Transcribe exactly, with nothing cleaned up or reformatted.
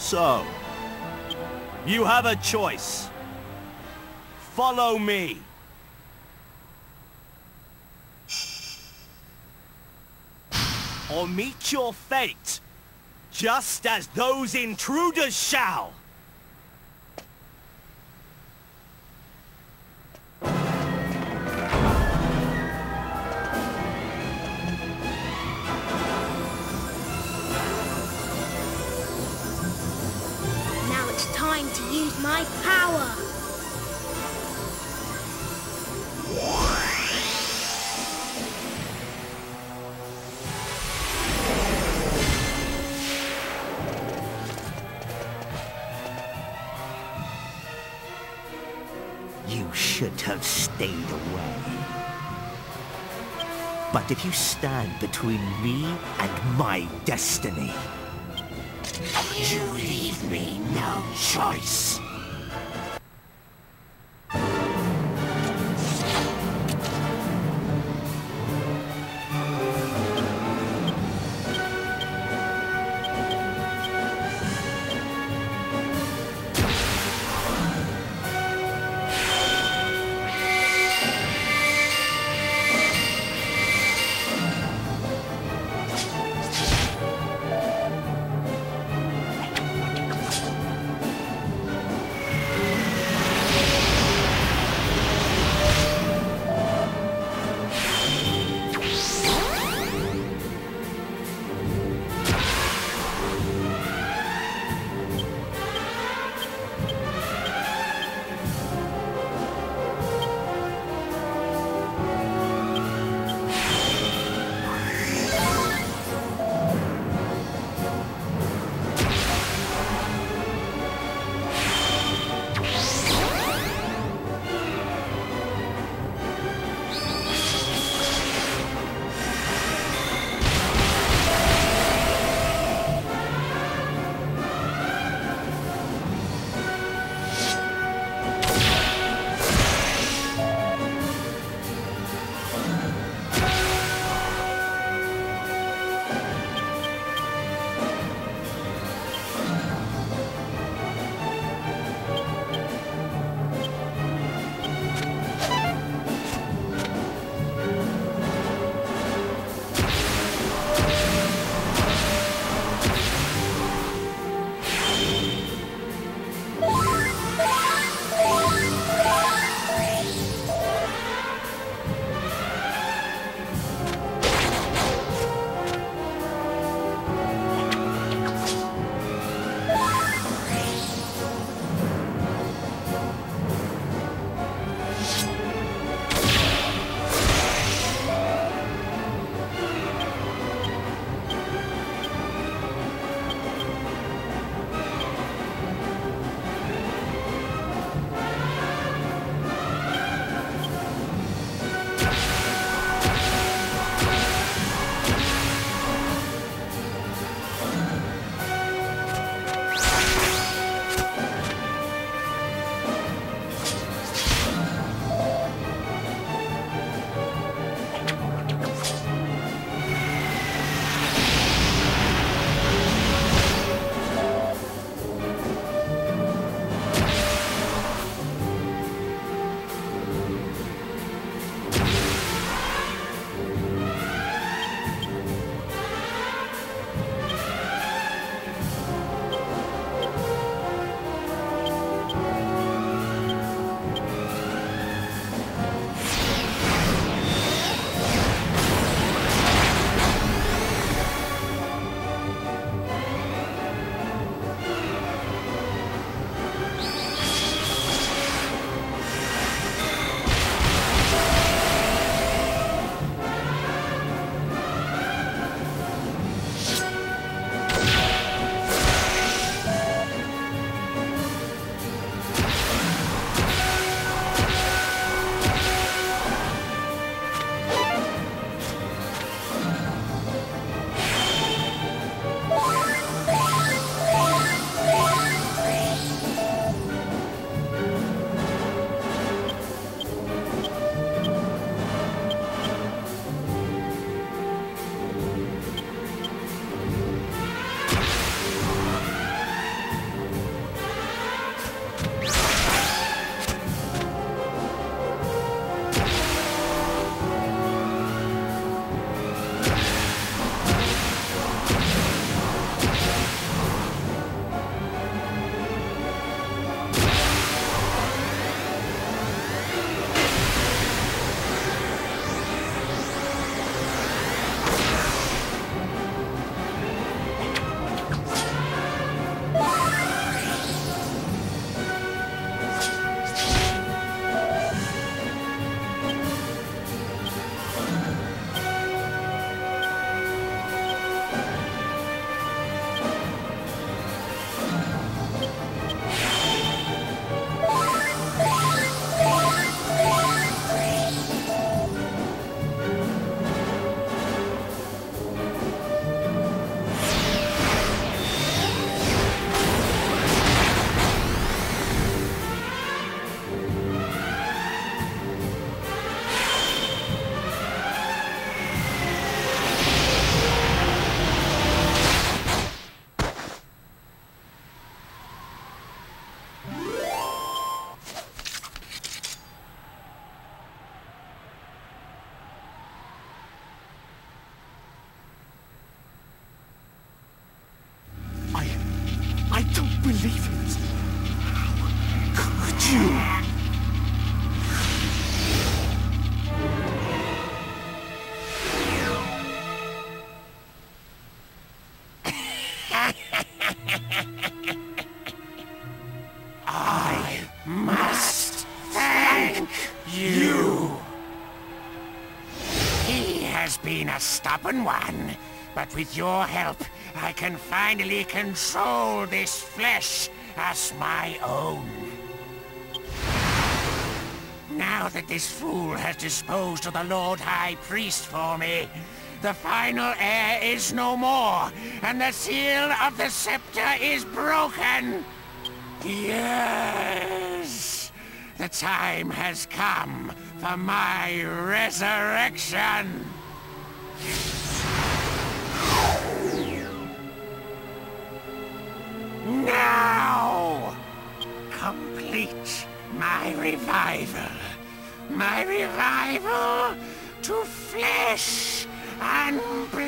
So, you have a choice. Follow me. Or meet your fate, just as those intruders shall. Now it's time to use my power. You should have stayed away. But if you stand between me and my destiny, you leave me no choice. stubborn one. But with your help, I can finally control this flesh as my own. Now that this fool has disposed of the Lord High Priest for me, the final heir is no more, and the seal of the scepter is broken. Yes, the time has come for my resurrection. Now, complete my revival. My revival to flesh and blood.